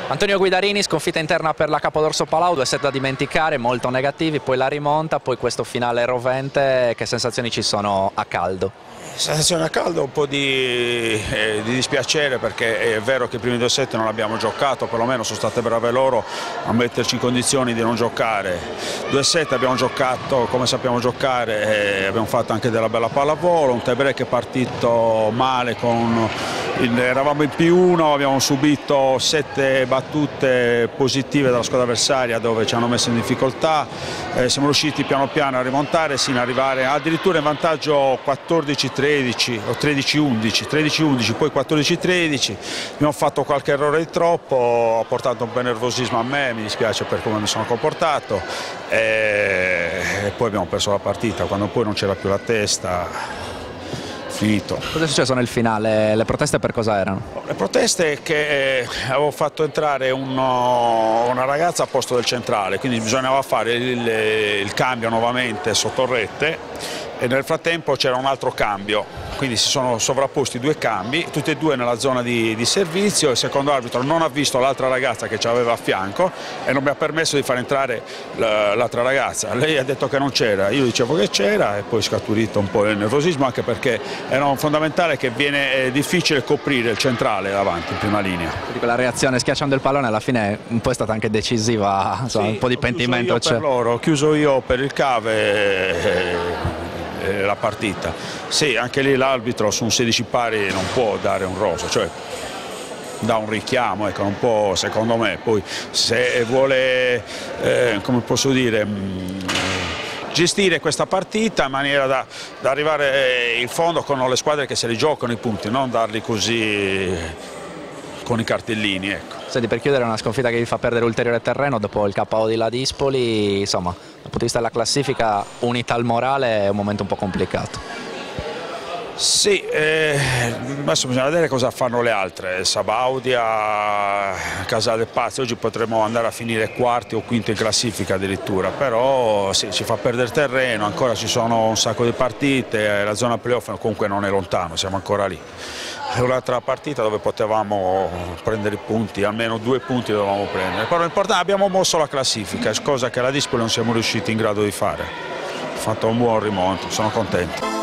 Antonio Guidarini, sconfitta interna per la Capodorso Palau, 2 set da dimenticare, molto negativi, poi la rimonta, poi questo finale rovente. Che sensazioni ci sono a caldo? Sensazione a caldo, un po' di dispiacere, perché è vero che i primi 2 set non abbiamo giocato, perlomeno sono state brave loro a metterci in condizioni di non giocare. 2 set abbiamo giocato come sappiamo giocare, e abbiamo fatto anche della bella pallavolo. Un tie break è partito male, eravamo in +1, abbiamo subito 7 battute positive dalla squadra avversaria dove ci hanno messo in difficoltà, siamo riusciti piano piano a rimontare sino ad arrivare addirittura in vantaggio 14-13 o 13-11, poi 14-13, abbiamo fatto qualche errore di troppo, ha portato un po' di nervosismo a me, mi dispiace per come mi sono comportato, e poi abbiamo perso la partita quando poi non c'era più la testa. Finito. Cosa è successo nel finale? Le proteste per cosa erano? Le proteste è che avevo fatto entrare una ragazza a posto del centrale, quindi bisognava fare il cambio nuovamente sotto rete, e nel frattempo c'era un altro cambio, quindi si sono sovrapposti 2 cambi, tutti e 2 nella zona di servizio. Il secondo arbitro non ha visto l'altra ragazza che ci aveva a fianco e non mi ha permesso di far entrare l'altra ragazza. Lei ha detto che non c'era, io dicevo che c'era, e poi è scaturito un po' il nervosismo, anche perché era fondamentale che viene difficile coprire il centrale davanti in prima linea. Quindi la reazione schiacciando il pallone alla fine un po' è stata anche decisiva, insomma, sì, un po' di pentimento c'è. Ho chiuso io per il cave la partita. Sì, anche lì l'arbitro su un 16 pari non può dare un rosso, cioè dà un richiamo, ecco, non può, secondo me. Poi se vuole, come posso dire, gestire questa partita in maniera da arrivare in fondo con le squadre che se li giocano i punti, non darli così con i cartellini, ecco. Senti, per chiudere, una sconfitta che vi fa perdere ulteriore terreno dopo il KO di Ladispoli, insomma, dal punto di vista della classifica, unità al morale, è un momento un po' complicato. Sì, adesso bisogna vedere cosa fanno le altre. Sabaudia, Casale Pazzi, oggi potremmo andare a finire quarti o quinto in classifica addirittura, però sì, ci fa perdere terreno, ancora ci sono un sacco di partite, la zona playoff comunque non è lontano, siamo ancora lì. È un'altra partita dove potevamo prendere i punti, almeno 2 punti dovevamo prendere, però l'importante, abbiamo mosso la classifica, cosa che alla Dispoli non siamo riusciti in grado di fare. Ho fatto un buon rimonto, sono contento.